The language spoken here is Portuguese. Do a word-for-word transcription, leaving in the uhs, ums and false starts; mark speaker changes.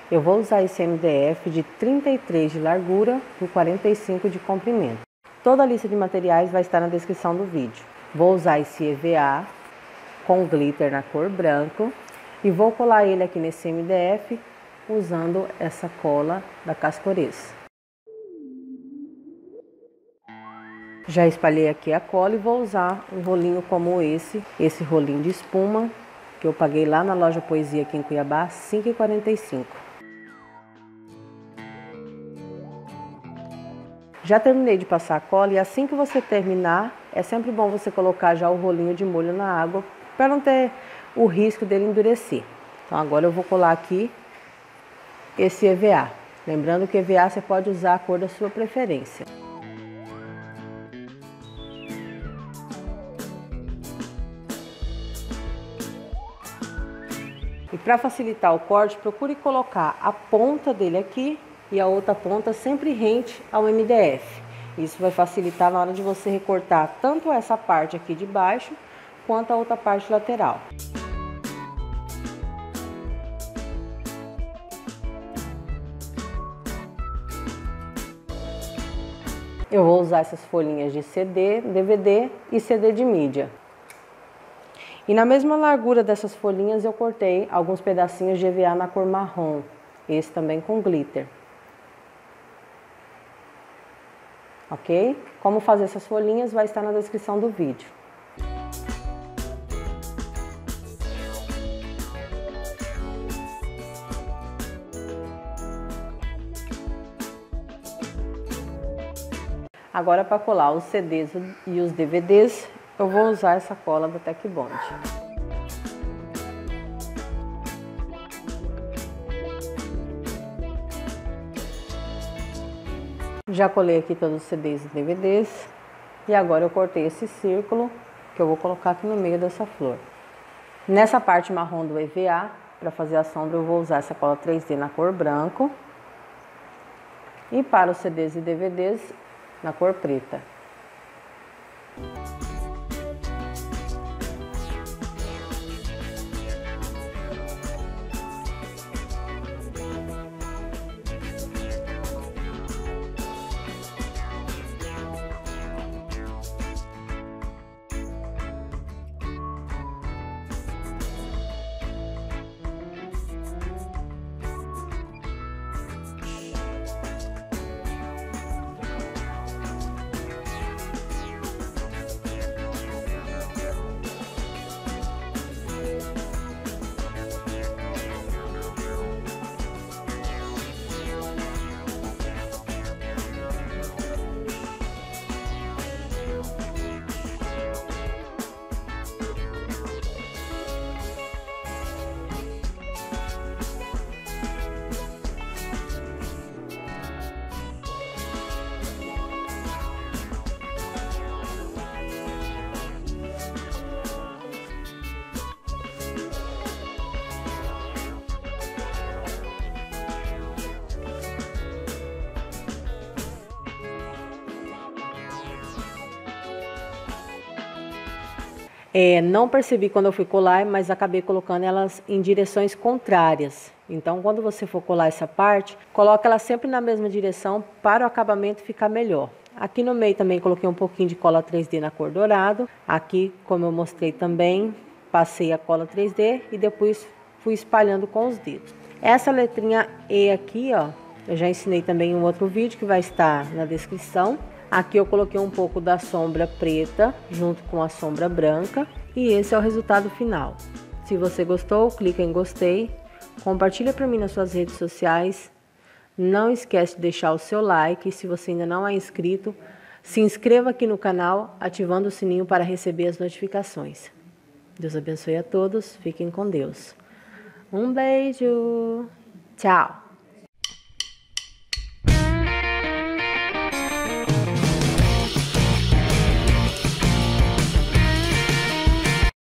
Speaker 1: Eu vou usar esse M D F de trinta e três de largura por quarenta e cinco de comprimento. Toda a lista de materiais vai estar na descrição do vídeo. Vou usar esse E V A com glitter na cor branco e vou colar ele aqui nesse M D F usando essa cola da Cascorez. Já espalhei aqui a cola e vou usar um rolinho como esse, esse rolinho de espuma que eu paguei lá na loja Poesia aqui em Cuiabá, cinco reais e quarenta e cinco centavos. Já terminei de passar a cola e assim que você terminar, é sempre bom você colocar já o rolinho de molho na água para não ter o risco dele endurecer. Então agora eu vou colar aqui esse E V A. Lembrando que E V A você pode usar a cor da sua preferência. E para facilitar o corte, procure colocar a ponta dele aqui e a outra ponta sempre rente ao M D F. Isso vai facilitar na hora de você recortar tanto essa parte aqui de baixo, quanto a outra parte lateral. Eu vou usar essas folhinhas de C D, D V D e C D de mídia. E na mesma largura dessas folhinhas eu cortei alguns pedacinhos de E V A na cor marrom, esse também com glitter. Ok? Como fazer essas folhinhas vai estar na descrição do vídeo. Agora, para colar os C Ds e os D V Ds, eu vou usar essa cola da Tec Bond. Já colei aqui todos os C Ds e D V Ds e agora eu cortei esse círculo que eu vou colocar aqui no meio dessa flor. Nessa parte marrom do E V A, para fazer a sombra, eu vou usar essa cola três D na cor branco e para os C Ds e D V Ds na cor preta. É, não percebi quando eu fui colar, mas acabei colocando elas em direções contrárias. Então, quando você for colar essa parte, coloca ela sempre na mesma direção para o acabamento ficar melhor. Aqui no meio também coloquei um pouquinho de cola três D na cor dourado. Aqui, como eu mostrei também, passei a cola três D e depois fui espalhando com os dedos. Essa letrinha E aqui, ó, eu já ensinei também em um outro vídeo que vai estar na descrição. Aqui eu coloquei um pouco da sombra preta junto com a sombra branca e esse é o resultado final. Se você gostou, clica em gostei, compartilha para mim nas suas redes sociais. Não esquece de deixar o seu like e se você ainda não é inscrito, se inscreva aqui no canal ativando o sininho para receber as notificações. Deus abençoe a todos, fiquem com Deus. Um beijo, tchau!